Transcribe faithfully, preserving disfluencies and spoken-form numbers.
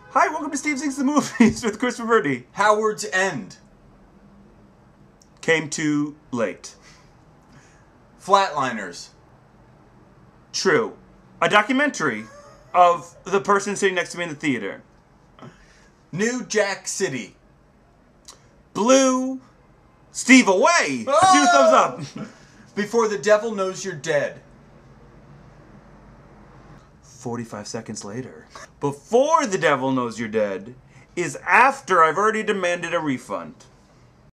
Hi, welcome to Steve Zings the Movies with Chris Roberti. Howard's End. Came too late. Flatliners. True. A documentary of the person sitting next to me in the theater. New Jack City. Blue. Steve away! Oh! Two thumbs up. Before the Devil Knows You're Dead. forty-five seconds later. Before the Devil Knows You're Dead is after I've already demanded a refund.